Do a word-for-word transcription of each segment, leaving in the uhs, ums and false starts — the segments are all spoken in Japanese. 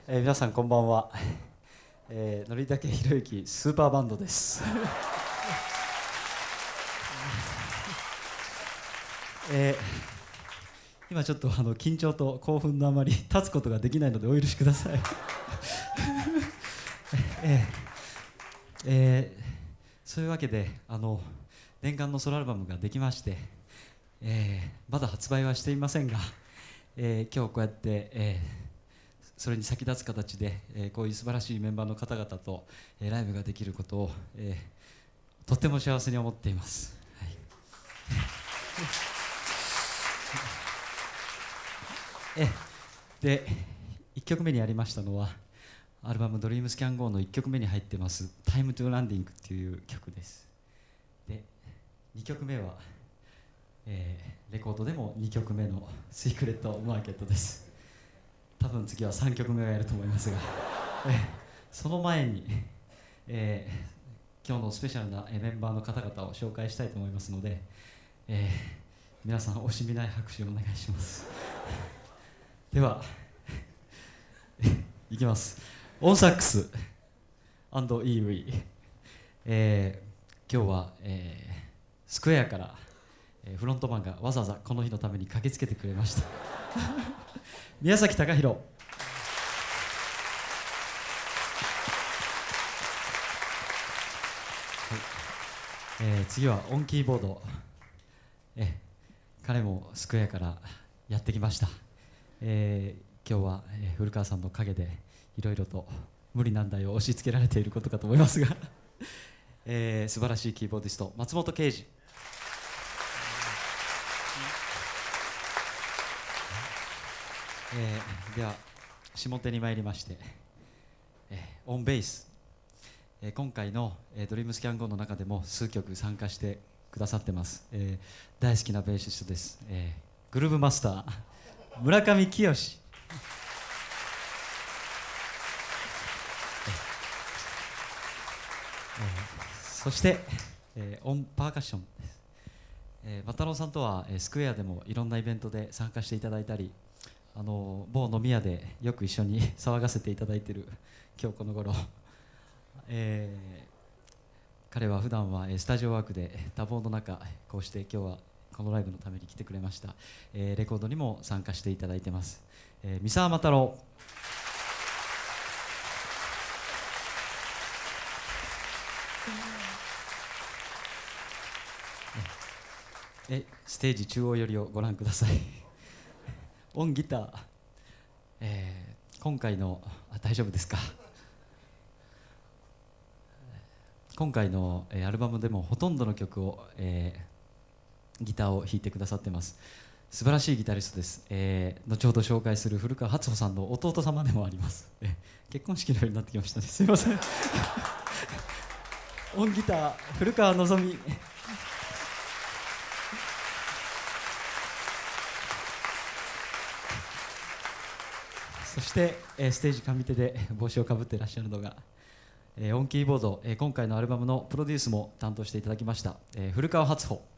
えー、皆さんこんばんは、えー、のりたけひろゆきスーパーバンドですえー、今ちょっとあの緊張と興奮のあまり立つことができないのでお許しくださいえーえー、そういうわけであの念願のソロアルバムができまして、えー、まだ発売はしていませんが、えー、今日こうやって、えーそれに先立つ形で、えー、こういう素晴らしいメンバーの方々と、えー、ライブができることを、えー、とっても幸せに思っています、はい、えでいっきょくめにやりましたのはアルバム「ドリームスキャンゴー」のいっきょくめに入ってます「タイムトゥランディング」っていう曲です。でにきょくめは、えー、レコードでもにきょくめの「シークレットマーケット」です。多分次はさんきょくめをやると思いますがえその前に、えー、今日のスペシャルなメンバーの方々を紹介したいと思いますので、えー、皆さん惜しみない拍手をお願いしますではいきます。オンサックス&イーブイ、えー、今日は、えー、スクエアから、えー、フロントマンがわざわざこの日のために駆けつけてくれました宮崎貴弘、はいえー、次はオンキーボード、えー、彼もスクエアからやってきました、えー、今日は、えー、古川さんの陰でいろいろと無理難題を押し付けられていることかと思いますが、えー、素晴らしいキーボーディスト松本啓二、えー、では下手に参りまして、えー、オンベース、えー、今回の、えー、ドリームスキャンゴーの中でも数曲参加してくださってます、えー、大好きなベーシストです、えー、グルーブマスター村上清、えーえー、そして、えー、オンパーカッションです、えー、マタロウさんとは、えー、スクエアでもいろんなイベントで参加していただいたり、あの某飲み屋でよく一緒に騒がせていただいている今日この頃、えー、彼は普段はスタジオワークで多忙の中こうして今日はこのライブのために来てくれました、えー、レコードにも参加していただいてます、えー、三沢又郎、えステージ中央寄りをご覧くださいオンギター、えー、今回のあ大丈夫ですか今回の、えー、アルバムでもほとんどの曲を、えー、ギターを弾いてくださってます。素晴らしいギタリストです、えー、後ほど紹介する古川初穂さんの弟様でもあります、えー、結婚式のようになってきましたね、すいませんオンギター古川のぞみそして、えー、ステージ上手で帽子をかぶっていらっしゃるのが、えー、オンキーボード、えー、今回のアルバムのプロデュースも担当していただきました、えー、古川初穂、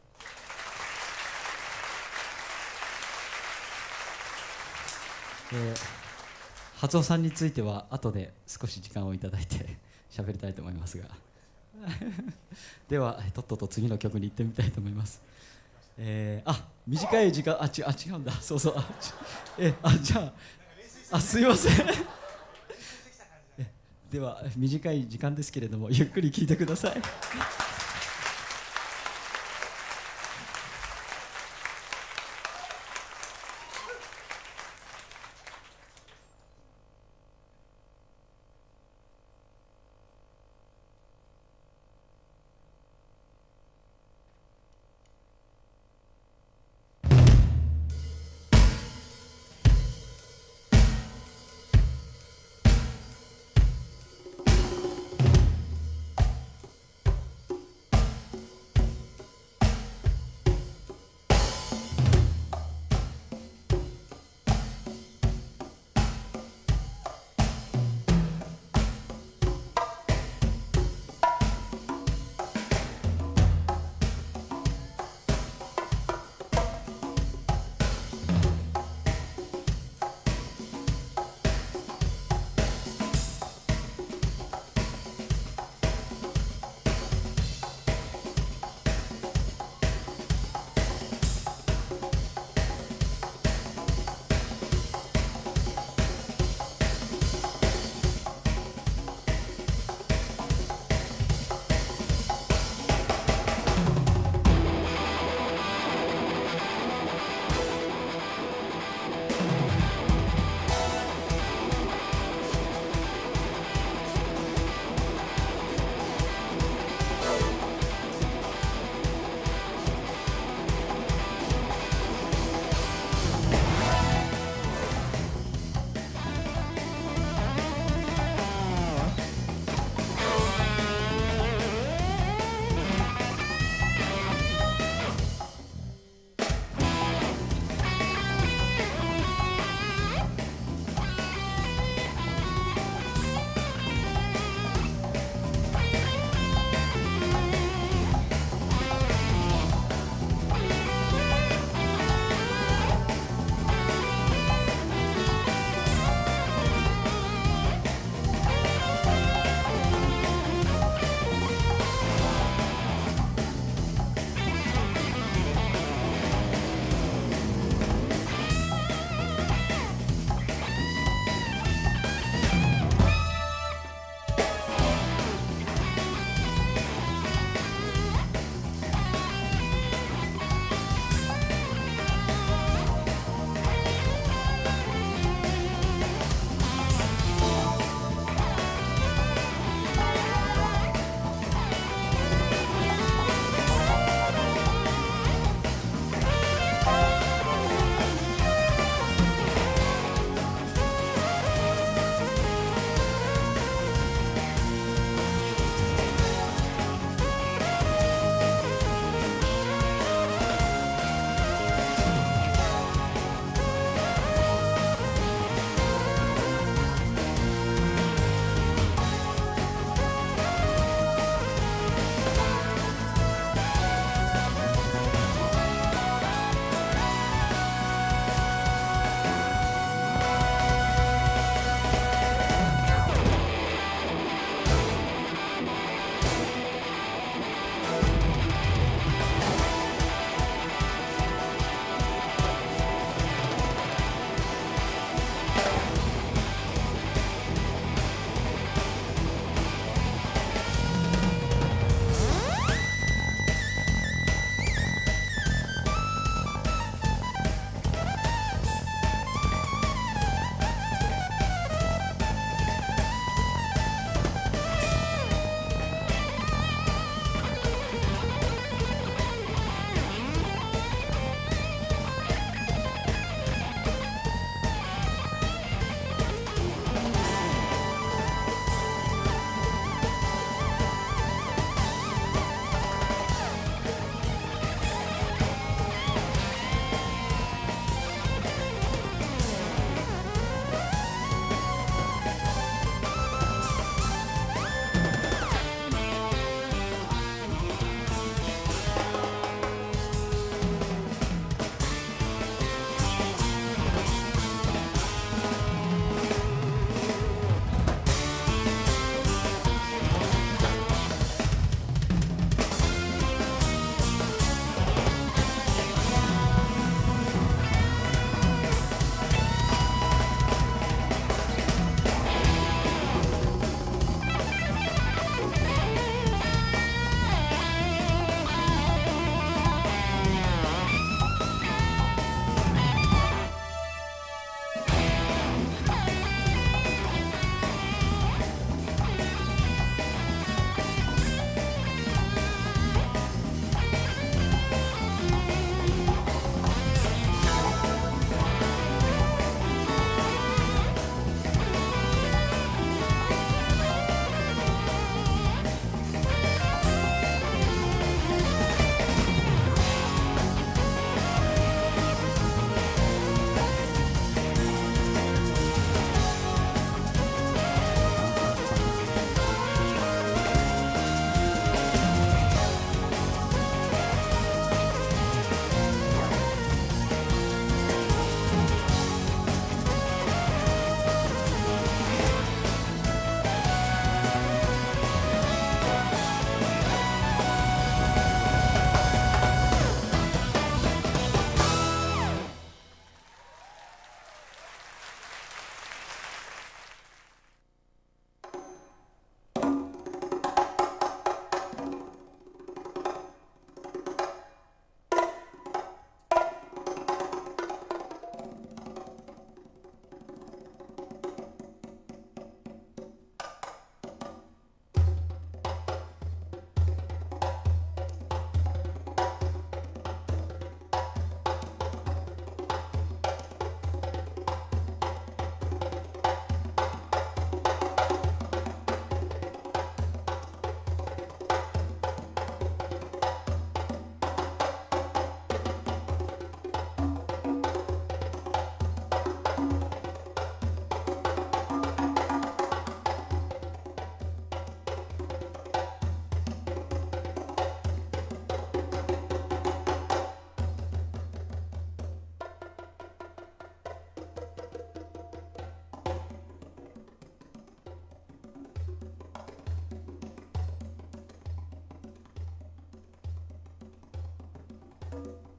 えー、初穂さんについては後で少し時間をいただいて喋りたいと思いますがではとっとと次の曲に行ってみたいと思います。えー、あ短い時間あちあ違うんだそうそうあえあじゃああすいませんでは短い時間ですけれどもゆっくり聴いてください。 す。